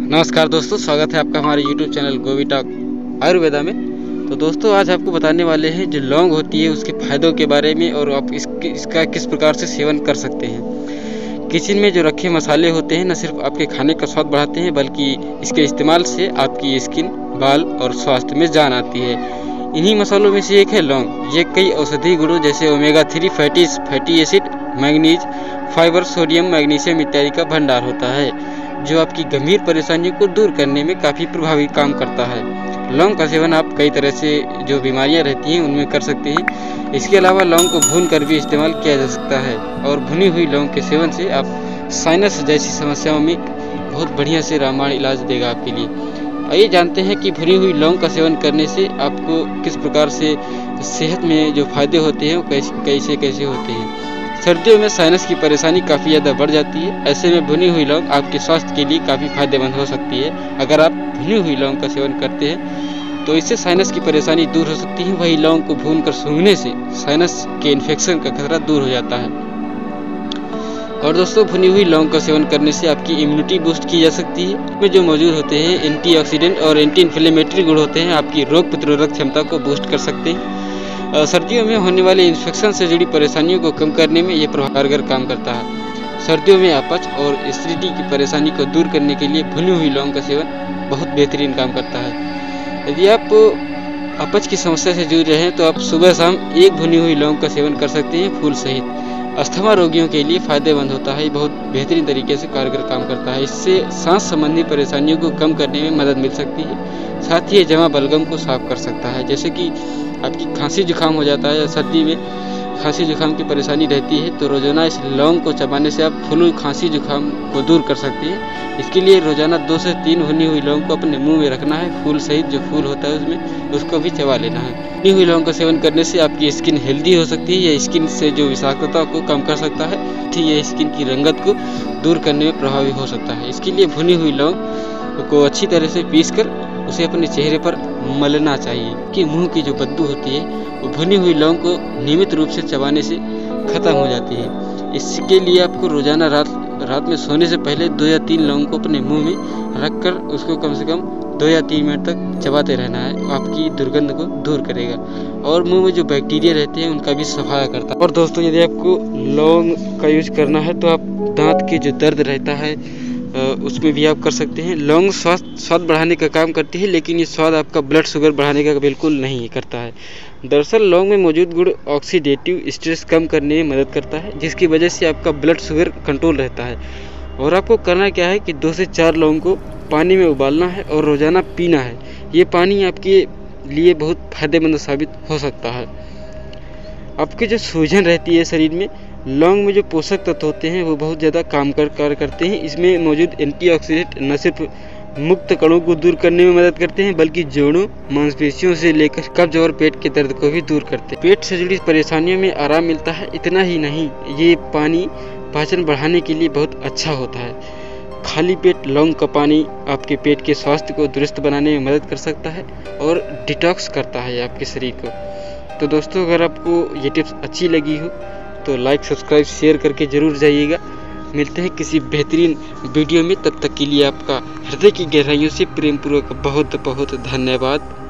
नमस्कार दोस्तों, स्वागत है आपका हमारे YouTube चैनल गोवी टॉक आयुर्वेदा में। तो दोस्तों आज आपको बताने वाले हैं जो लौंग होती है उसके फ़ायदों के बारे में और आप इसका किस प्रकार से सेवन कर सकते हैं। किचन में जो रखे मसाले होते हैं न सिर्फ आपके खाने का स्वाद बढ़ाते हैं बल्कि इसके इस्तेमाल से आपकी स्किन, बाल और स्वास्थ्य में जान आती है। इन्हीं मसालों में से एक है लौंग। ये कई औषधीय गुणों जैसे omega 3 fatty acid, manganese, fibre, sodium, magnesium इत्यादि का भंडार होता है जो आपकी गंभीर परेशानियों को दूर करने में काफ़ी प्रभावी काम करता है। लौंग का सेवन आप कई तरह से जो बीमारियां रहती हैं उनमें कर सकते हैं। इसके अलावा लौंग को भून कर भी इस्तेमाल किया जा सकता है और भुनी हुई लौंग के सेवन से आप साइनस जैसी समस्याओं में बहुत बढ़िया से रामबाण इलाज देगा आपके लिए। आइए जानते हैं कि भुनी हुई लौंग का सेवन करने से आपको किस प्रकार से सेहत में जो फायदे होते हैं वो कैसे होते हैं। सर्दियों में साइनस की परेशानी काफ़ी ज़्यादा बढ़ जाती है। ऐसे में भुनी हुई लौंग आपके स्वास्थ्य के लिए काफ़ी फायदेमंद हो सकती है। अगर आप भुनी हुई लौंग का सेवन करते हैं तो इससे साइनस की परेशानी दूर हो सकती है। वही लौंग को भूनकर सूंघने से साइनस के इन्फेक्शन का खतरा दूर हो जाता है। और दोस्तों भुनी हुई लौंग का सेवन करने से आपकी इम्यूनिटी बूस्ट की जा सकती है। इसमें जो मौजूद होते हैं एंटीऑक्सीडेंट और एंटी इन्फ्लेमेटरी गुण होते हैं आपकी रोग प्रतिरोधक क्षमता को बूस्ट कर सकते हैं। सर्दियों में होने वाले इन्फेक्शन से जुड़ी परेशानियों को कम करने में ये कारगर काम करता है। सर्दियों में अपच और एसिडिटी की परेशानी को दूर करने के लिए भुनी हुई लौंग का सेवन बहुत बेहतरीन काम करता है। यदि आप अपच की समस्या से जूझ रहे हैं तो आप सुबह शाम एक भुनी हुई लौंग का सेवन कर सकते हैं फूल सहित। अस्थमा रोगियों के लिए फ़ायदेमंद होता है। बहुत बेहतरीन तरीके से कारगर काम करता है। इससे सांस संबंधी परेशानियों को कम करने में मदद मिल सकती है। साथ ही जमा बलगम को साफ कर सकता है। जैसे कि आपकी खांसी जुकाम हो जाता है या सर्दी में खांसी जुकाम की परेशानी रहती है तो रोज़ाना इस लौंग को चबाने से आप फ्लू, खांसी जुकाम को दूर कर सकते हैं। इसके लिए रोज़ाना 2 से 3 भुनी हुई लौंग को अपने मुंह में रखना है। फूल सहित जो फूल होता है उसमें उसको भी चबा लेना है। भुनी हुई लौंग का सेवन करने से आपकी स्किन हेल्दी हो सकती है। यह स्किन से जो विषाक्तता को कम कर सकता है। यह स्किन की रंगत को दूर करने में प्रभावी हो सकता है। इसके लिए भुनी हुई लौंग को अच्छी तरह से पीसकर उसे अपने चेहरे पर मलना चाहिए कि मुंह की जो बदबू होती है वो भुनी हुई लौंग को नियमित रूप से चबाने से खत्म हो जाती है। इसके लिए आपको रोजाना रात में सोने से पहले 2 या 3 लौंग को अपने मुंह में रखकर उसको कम से कम 2 या 3 मिनट तक चबाते रहना है। आपकी दुर्गंध को दूर करेगा और मुंह में जो बैक्टीरिया रहते हैं उनका भी सफाया करता है। और दोस्तों यदि आपको लौंग का यूज करना है तो आप दांत के जो दर्द रहता है उसमें भी आप कर सकते हैं। लौंग स्वाद बढ़ाने का काम करती है लेकिन ये स्वाद आपका ब्लड शुगर बढ़ाने का बिल्कुल नहीं करता है। दरअसल लौंग में मौजूद गुण ऑक्सीडेटिव स्ट्रेस कम करने में मदद करता है जिसकी वजह से आपका ब्लड शुगर कंट्रोल रहता है। और आपको करना क्या है कि 2 से 4 लौंग को पानी में उबालना है और रोज़ाना पीना है। ये पानी आपके लिए बहुत फायदेमंद साबित हो सकता है। आपकी जो सूजन रहती है शरीर में, लौंग में जो पोषक तत्व होते हैं वो बहुत ज़्यादा कार्य करते हैं। इसमें मौजूद एंटीऑक्सीडेंट न सिर्फ मुक्त कणों को दूर करने में मदद करते हैं बल्कि जोड़ों, मांसपेशियों से लेकर कब्ज और पेट के दर्द को भी दूर करते हैं। पेट से जुड़ी परेशानियों में आराम मिलता है। इतना ही नहीं, ये पानी पाचन बढ़ाने के लिए बहुत अच्छा होता है। खाली पेट लौंग का पानी आपके पेट के स्वास्थ्य को दुरुस्त बनाने में मदद कर सकता है और डिटॉक्स करता है आपके शरीर को। तो दोस्तों अगर आपको ये टिप्स अच्छी लगी हो तो लाइक, सब्सक्राइब, शेयर करके ज़रूर जाइएगा। मिलते हैं किसी बेहतरीन वीडियो में। तब तक के लिए आपका हृदय की गहराइयों से प्रेम पूर्वक बहुत बहुत धन्यवाद।